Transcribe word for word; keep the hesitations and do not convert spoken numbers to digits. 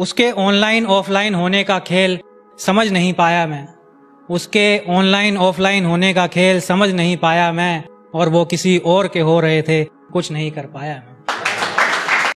उसके online offline होने का खेल समझ नहीं पाया मैं, उसके ऑनलाइन ऑफलाइन होने का खेल समझ नहीं पाया मैं, और वो किसी और के हो रहे थे, कुछ नहीं कर पाया मैं।